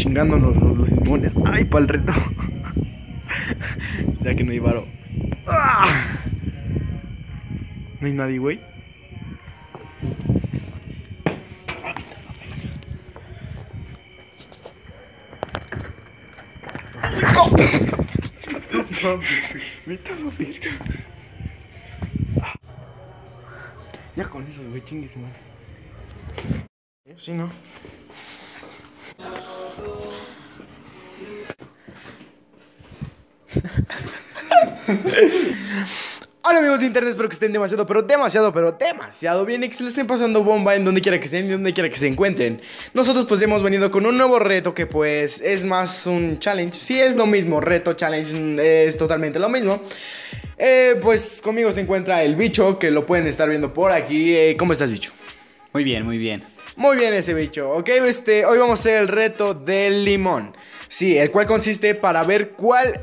chingando los limones. Ay, para el reto. Ya que no hay varo. ¡Ah! No hay nadie, güey. Vete a la verga. Ya con eso, güey, chingues, man. Sí, ¿no? Hola amigos de internet, espero que estén demasiado bien y que se le estén pasando bomba en donde quiera que estén y donde quiera que se encuentren. Nosotros pues hemos venido con un nuevo reto que pues es más un challenge. Sí, es lo mismo, reto, challenge, es totalmente lo mismo. Pues conmigo se encuentra el bicho, que lo pueden estar viendo por aquí. ¿Cómo estás, bicho? Muy bien, muy bien. Muy bien ese bicho, ok, hoy vamos a hacer el reto del limón. Sí, el cual consiste para ver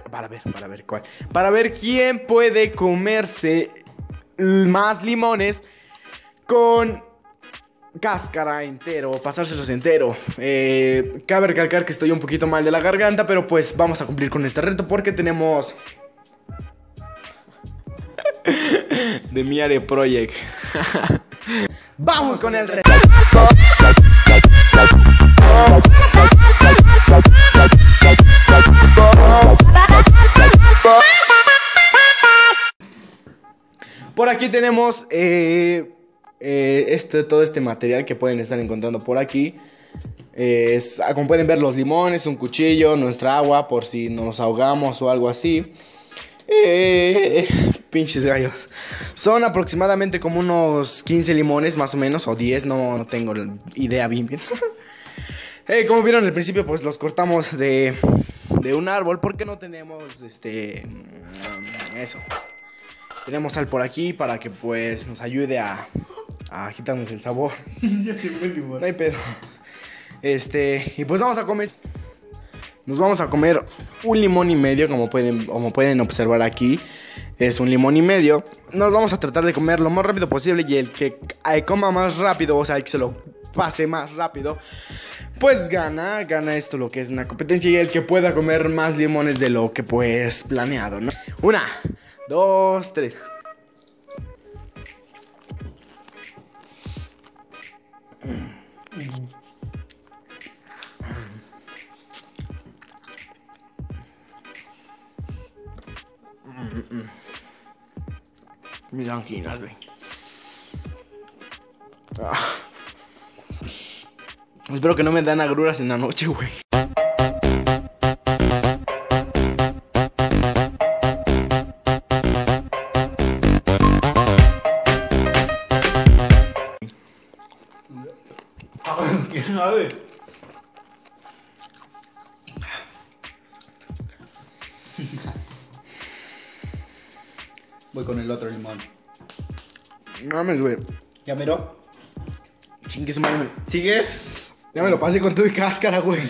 quién puede comerse más limones con cáscara entero, pasárselos entero. Cabe recalcar que estoy un poquito mal de la garganta, pero pues vamos a cumplir con este reto porque tenemos The Miare Project. Vamos con el reto. Por aquí tenemos todo este material que pueden estar encontrando por aquí. Como pueden ver, los limones, un cuchillo, nuestra agua por si nos ahogamos o algo así. Pinches gallos. Son aproximadamente como unos 15 limones más o menos, o 10, no tengo idea bien. Como vieron al principio, pues los cortamos de un árbol porque no tenemos eso. Tenemos sal por aquí para que pues nos ayude a quitarnos el sabor. Ya se fue el limón. No hay pedo. Y pues vamos a comer. Nos vamos a comer un limón y medio, como pueden observar aquí. Es un limón y medio. Nos vamos a tratar de comer lo más rápido posible. Y el que coma más rápido, o sea, el que se lo pase más rápido, pues gana esto, lo que es una competencia. Y el que pueda comer más limones de lo que pues planeado, ¿no? 1, 2, 3. Mis anginas, güey. Espero que no me den agruras en la noche, güey. ¿Qué sabe? Voy con el otro limón. Mames, güey. ¿Ya miró? Chingue su madre. ¿Sigues? Ya me lo pasé con tu cáscara, güey.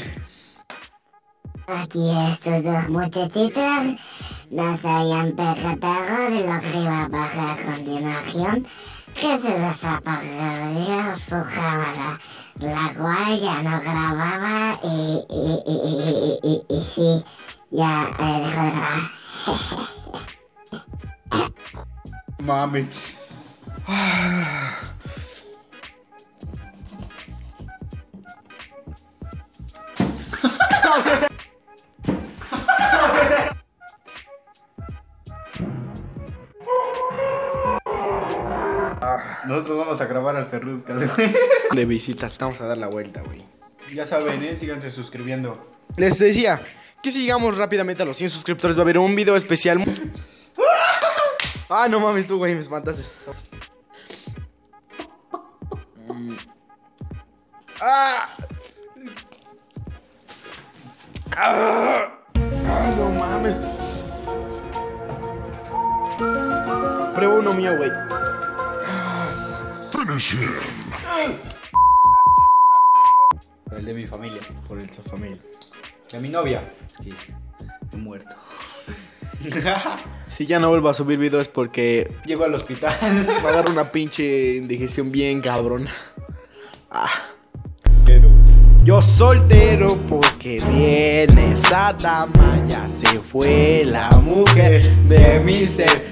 Aquí estos dos muchachitos no se habían percatado de lo que iba a pasar a continuación, que se les apagó su cámara, la cual ya no grababa y sí, ya dejó de grabar. Mami. Nosotros vamos a grabar al Ferruscas, güey. De visitas, vamos a dar la vuelta, güey. Ya saben, síganse suscribiendo. Les decía que si llegamos rápidamente a los 100 suscriptores va a haber un video especial. Ah, no mames tú, güey, me espantaste. No mames. Prueba uno mío, güey. Por el de mi familia. Por el su familia. De mi novia. Es que he muerto. Si ya no vuelvo a subir videos es porque Llego al hospital. me agarro una pinche indigestión bien cabrón. Yo soltero porque viene esa dama. Ya se fue la mujer de mi ser.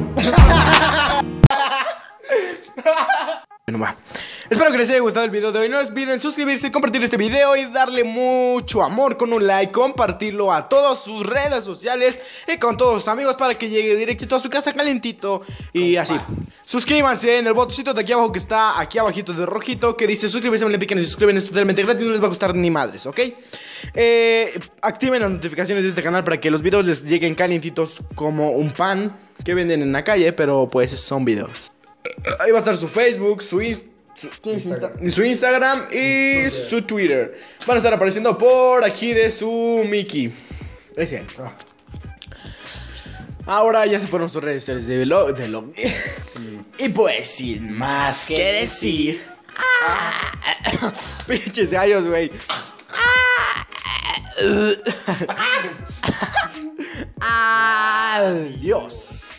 Bueno, va. Espero que les haya gustado el video de hoy. No olviden suscribirse, compartir este video y darle mucho amor con un like. Compartirlo a todas sus redes sociales y con todos sus amigos para que llegue directito a su casa calentito. Y así. Suscríbanse en el botoncito de aquí abajo que está aquí abajito de rojito, que dice suscríbete, le pican y se suscriben. Es totalmente gratis, no les va a costar ni madres, ¿ok? Activen las notificaciones de este canal para que los videos les lleguen calientitos como un pan que venden en la calle, pero pues son videos. Ahí va a estar su Facebook, su Instagram y su Twitter. Van a estar apareciendo por aquí de su Mickey. Ese. Ahora ya se fueron sus redes sociales de vlog. Y pues sin más que decir. Pinches gallos, güey. Adiós.